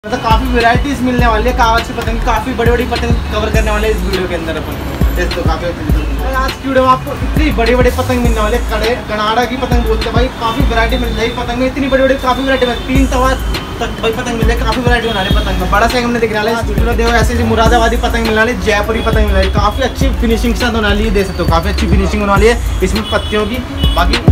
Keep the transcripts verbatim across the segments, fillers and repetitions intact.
मतलब काफी वैरायटीज मिलने वाली है कागज की पतंग, काफी बड़ी बड़ी पतंग कवर करने वाले इस वीडियो के अंदर अपन। तो काफी अच्छी आज की वीडियो में आपको इतनी बड़ी बड़ी पतंग मिलने वाली है, कड़े कनाडा की पतंग बोलते हैं भाई, काफी वैरायटी मिल जाएगी पतंग में, इतनी बड़ी बड़ी काफी वैरायटी में तीन तवा तक भाई पतंग मिल जाएगी, काफी वैरायटी बना रही पतंग में। बड़ा सेगमेंट दिख रहा है देखो, ऐसी मुरादाबादी पतंग मिलने वाली, जयपुरी पतंग मिल रही, काफी अच्छी फिनिशिंग के साथ बना ली है, दे सकते हो काफी अच्छी फिनिशिंग बना ली है इसमें पत्तियों की। बाकी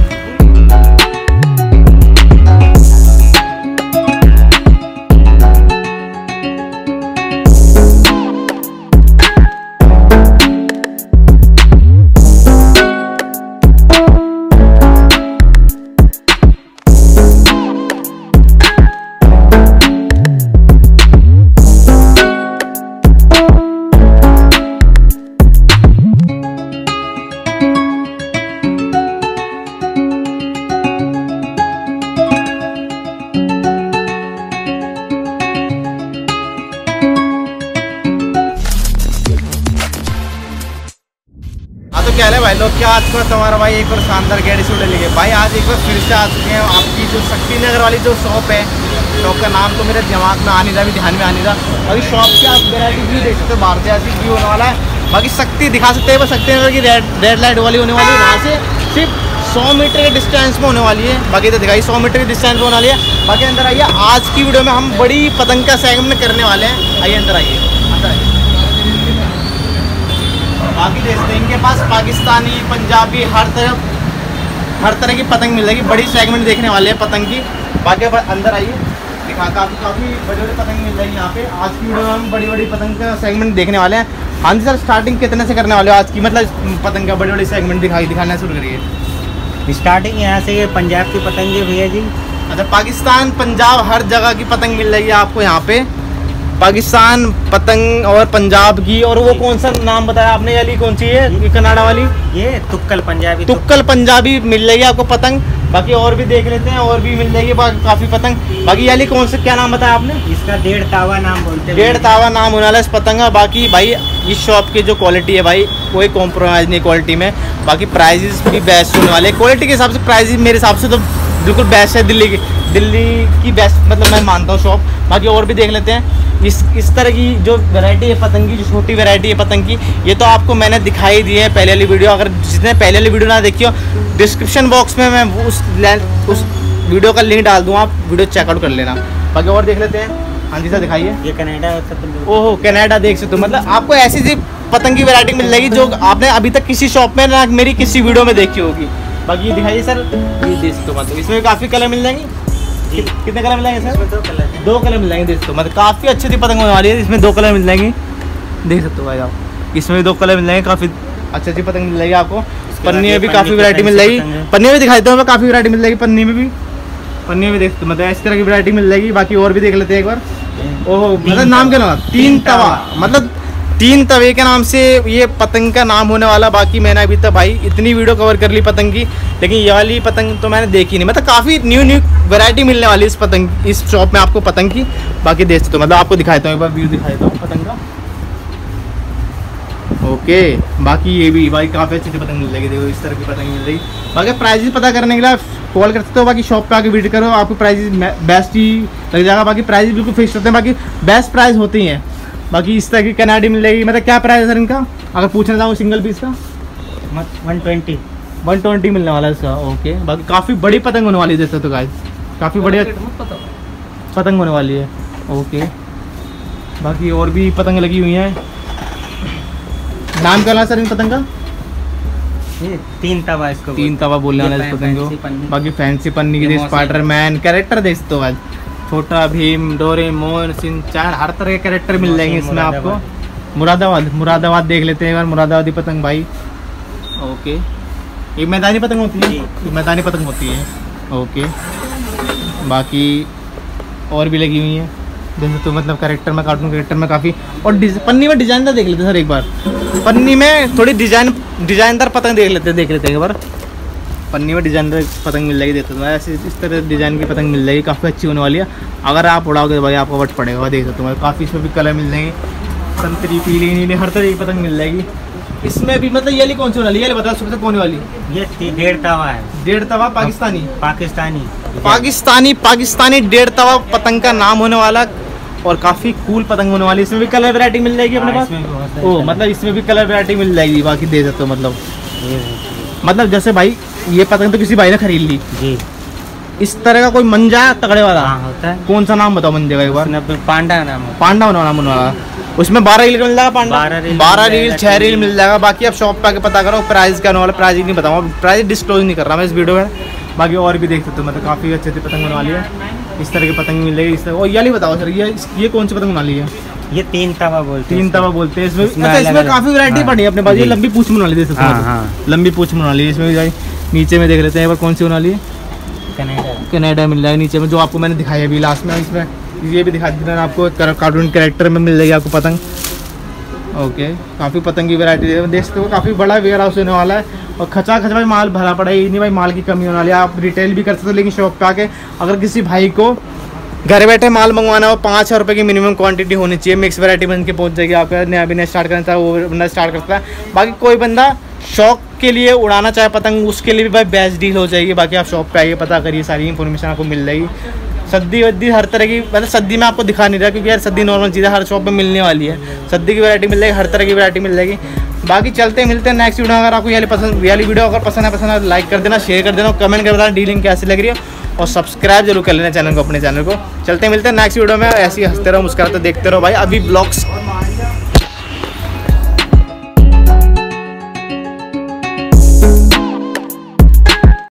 क्या है भाई लोग, क्या आज का तुम्हारा भाई एक बार शानदार गाड़ी से लेके भाई आज एक बार फिर से आ चुके हैं आपकी जो शक्ति नगर वाली जो शॉप है। शॉप का नाम तो मेरे दिमाग में आ नहीं रहा, भी ध्यान में आ नहीं रहा। अभी शॉप की आप वेराइटी भी देख सकते हो, बाहर से ऐसी व्यू होने वाला है। बाकी शक्ति दिखा सकते हैं, शक्ति नगर की रेड रेड लाइट वाली होने वाली है, यहाँ से सिर्फ सौ मीटर के डिस्टेंस में होने वाली है। बाकी तो दिखाई सौ मीटर के डिस्टेंस में होने वाली है। बाकी अंदर आइए, आज की वीडियो में हम बड़ी पतंग का सेगमेंट करने वाले हैं। आइए अंदर आइए, अंदर आइए। बाकी देखते हैं इनके पास पाकिस्तानी, पंजाबी, हर तरह हर तरह की पतंग मिल जाएगी, बड़ी सेगमेंट देखने वाले हैं पतंग की। बाकी अंदर आइए, दिखा काफ़ी काफ़ी बड़ी बड़ी पतंग मिल जाएगी यहाँ पे। आज की वीडियो में हम बड़ी बड़ी पतंग का सेगमेंट देखने वाले हैं। हाँ जी सर, स्टार्टिंग कितने से करने वाले हो आज की, मतलब पतंग का बड़ी बड़ी सेगमेंट दिखाई दिखाना शुरू करिए। स्टार्टिंग यहाँ से पंजाब की पतंग है भैया जी। अच्छा, पाकिस्तान, पंजाब, हर जगह की पतंग मिल जाएगी आपको यहाँ पे। पाकिस्तान पतंग और पंजाब की, और वो कौन सा नाम बताया आपने, वाली कौन सी है कनाडा वाली? ये तुक्कल पंजाबी। तुक्कल पंजाबी मिल जाएगी आपको पतंग। बाकी और भी देख लेते हैं, और भी मिल जाएगी काफ़ी पतंग। बाकी वाली कौन सा क्या नाम बताया आपने? इसका डेढ़ तावा नाम बोलते हैं। डेढ़ तावा नाम होने वाला इस पतंग का। बाकी भाई इस शॉप की जो क्वालिटी है भाई, कोई कॉम्प्रोमाइज़ नहीं क्वालिटी में। बाकी प्राइजेस भी बेस्ट होने वाले, क्वालिटी के हिसाब से प्राइजेस मेरे हिसाब से तो बिल्कुल बेस्ट है, दिल्ली की दिल्ली की बेस्ट मतलब मैं मानता हूँ शॉप। बाकी और भी देख लेते हैं। इस इस तरह की जो वैरायटी है पतंग की, जो छोटी वैरायटी है पतंग की, ये तो आपको मैंने दिखाई दी है पहले वाली वीडियो। अगर जिसने पहले वाली वीडियो ना देखी हो, डिस्क्रिप्शन बॉक्स में मैं उस उस वीडियो का लिंक डाल दूँगा, आप वीडियो चेकआउट कर लेना। बाकी और देख लेते हैं। हाँ जी सर, दिखाइए। ये कनाडा, ओहो कनाडा देख सकते हो, मतलब आपको ऐसी सी पतंग की वैरायटी मिल जाएगी जो आपने अभी तक किसी शॉप में ना मेरी किसी वीडियो में देखी होगी। बाकी दिखाइए सर, ये देख सकते हो, मतलब इसमें काफ़ी कलर मिल जाएंगे। कि, कितने कलर मिल जाएंगे सर? दो कलर है। दो कलर मिल जाएंगे, देख सकते हो, मतलब काफ़ी अच्छी सी पतंग होने वाली है। इसमें दो कलर मिल जाएंगे, देख सकते हो भाई आप, इसमें भी दो कलर मिल जाएंगे, काफ़ी अच्छी अच्छी पतंग मिल जाएगी आपको। पन्नी में भी काफ़ी वैरायटी मिल जाएगी, पन्नी में दिखाई देता हूँ मैं, काफ़ी वैरायटी मिल जाएगी पन्नी में भी। पन्नी में भी देख सकते हो, मतलब इस तरह की वैरायटी मिल जाएगी। बाकी और भी देख लेते हैं एक बार। ओहो, मतलब नाम क्या नाम? तीन तवा, मतलब तीन तवे के नाम से ये पतंग का नाम होने वाला। बाकी मैंने अभी तक भाई इतनी वीडियो कवर कर ली पतंग की, लेकिन ये वाली पतंग तो मैंने देखी नहीं। मतलब काफ़ी न्यू न्यू वैरायटी मिलने वाली इस पतंग इस शॉप में आपको पतंग की। बाकी देख सकते हो, मतलब आपको दिखाता हूँ एक बार, व्यू दिखाता हूँ पतंग का। ओके, बाकी ये भी भाई काफ़ी अच्छी अच्छी पतंग मिल जाएगी, देखो इस तरह की पतंग मिल जाएगी। बाकी प्राइजेस पता करने के लिए कॉल कर सकते हो, बाकी शॉप पे आके विजिट करो, आपको प्राइजेस बेस्ट ही लग जाएगा। बाकी प्राइजेस बिल्कुल फिक्स होते हैं, बाकी बेस्ट प्राइस होती हैं। बाकी इस तरह की कनाडी मिल जाएगी। मतलब क्या प्राइस है सर इनका, अगर पूछना चाहूँ सिंगल पीस का? वन ट्वेंटी वन ट्वेंटी मिलने वाला है इसका। ओके, बाकी काफ़ी बड़ी पतंग होने वाली है, जैसे तो गाइस काफ़ी बढ़िया पतंग होने वाली है। ओके, बाकी और भी पतंग लगी हुई हैं। नाम क्या है सर इन पतंग का? ये तीन तवा, इसको तीन तवा बोलने वाला है इस पतंग को। बाकी फैंसी पन्नी की, स्पाइडर मैन कैरेक्टर देख सकते हो भाई, छोटा भीम, डोरेमोन, शिनचैन, हर तरह के कैरेक्टर मिल जाएंगे इसमें आपको। मुरादाबाद मुरादाबाद देख लेते हैं एक बार, मुरादाबादी पतंग भाई। ओके, ये मैदानी पतंग होती है, ये मैदानी पतंग होती है। ओके, बाकी और भी लगी हुई है जैसे तो, मतलब कैरेक्टर में, कार्टून कैरेक्टर में काफ़ी। और पन्नी में डिजाइनदार देख लेते हैं सर एक बार, पन्नी में थोड़ी डिजाइन डिजाइनदार पतंग देख लेते हैं देख लेते हैं एक बार। पन्नी में डिजाइनदार पतंग मिल जाएगी, देते तो ऐसे इस तरह डिज़ाइन की पतंग मिल जाएगी, काफ़ी अच्छी होने वाली है। अगर आप उड़ाओगे तो भाई आपको वट पड़ेगा, देख सकते हो काफ़ी इसमें भी कलर मिल जाएंगे, संतरी, पीली, नीली, हर तरह की पतंग मिल जाएगी। इसमें भी मतलब ये वाली कौन सी वाली, ये बता सबसे कौन वाली? ये डेढ़ तवा है। डेढ़ तवा पाकिस्तानी पाकिस्तानी पाकिस्तानी पाकिस्तानी डेढ़ तवा पतंग का नाम होने वाला। और काफ़ी कूल पतंग होने वाली है। इसमें भी कलर वैरायटी मिल जाएगी अपने हाँ, पास। इसमें भी बहुत सारी ओ कलर- मतलब इसमें भी कलर वैरायटी मिल जाएगी, बाकी दे सकते हो मतलब। ये देखिए। मतलब जैसे भाई ये पतंग तो किसी भाई ने खरीद ली, जी इस तरह का कोई मंजा तगड़े वाला, हाँ होता है। कौन सा नाम बताओ मंजे का एक बार। नब्बे पांडा नाम होता पांडा होना नाम होने वाला, उसमें बारह रील का मिल जाएगा। पांडा बारह रील बारह मिल रील जाएगा, छह रील तीन मिल जाएगा। बाकी आप शॉप पे आके पता करो प्राइस क्या होने वाला, प्राइस ही नहीं बताऊंगा, प्राइस डिस्क्लोज नहीं कर रहा मैं इस वीडियो में। बाकी और भी देख सकते हो, मतलब काफ़ी अच्छी अच्छी पतंग होने वाली है। इस तरह की पतंग मिल जाएगी इस तरह। और ये वाली बताओ सर, ये ये कौन सी पतंग बना ली है। है। ये तीन तवा बोलते हैं तीन इसको। तवा बोलते हैं इसमें। इसमें अच्छा इसमें अलग-अलग- काफ़ी वैरायटी हाँ, पड़ी है अपने पास। ये जी। लंबी पूछ बना ली, देख सकते हो हाँ मतलब। हाँ लंबी पूछ बना ली है इसमें भी भाई। नीचे में देख लेते हैं एक बार कौन सी बना ली है। कनाडा। कनाडा मिल जाएगा नीचे में, जो आपको मैंने दिखाई अभी लास्ट में। इसमें ये भी दिखा दिया आपको, कार्टून कैरेक्टर में मिल जाएगी आपको पतंग। ओके काफ़ी पतंग की वैरायटी देख सकते हो, काफ़ी बड़ा वेयर हाउस होने वाला है। और खचा खचा भाई माल भरा पड़ा है, ये नहीं भाई माल की कमी होने वाली है। आप रिटेल भी कर सकते हो, लेकिन शॉप पे आके अगर किसी भाई को घर बैठे माल मंगवाना हो, पाँच हज़ार रुपये की मिनिमम क्वांटिटी होनी चाहिए। मिक्स वैरायटी बन के पहुंच जाएगी। आपका नया बिजनेस स्टार्ट करना चाहे वो बंदा स्टार्ट करता है। बाकी कोई बंदा शौक के लिए उड़ाना चाहे पतंग, उसके लिए भी भाई बेस्ट डील हो जाएगी। बाकी आप शॉप पे आइए, पता करिए, सारी इन्फॉर्मेशन आपको मिल जाएगी। सद्दी वद्दी हर तरह की, मतलब सद्दी में आपको दिखा नहीं रहा क्योंकि यार सद्दी नॉर्मल चीज़ें हर शॉप पे मिलने वाली है। सद्दी की वैरायटी मिल जाएगी, हर तरह की वैरायटी मिल जाएगी। बाकी चलते मिलते हैं नेक्स्ट वीडियो। अगर आपको ये वाली पसंद ये वाली वीडियो अगर पसंद है पसंद है लाइक कर देना, शेयर कर देना, कमेंट कर देना डीलिंग कैसी लग रही है, और सब्सक्राइब जरूर कर लेना चैनल को, अपने चैनल को। चलते मिलते हैं नेक्स्ट वीडियो में। ऐसे ही हंसते रहो, मुस्कुराते देखते रहो भाई। अभी ब्लॉग्स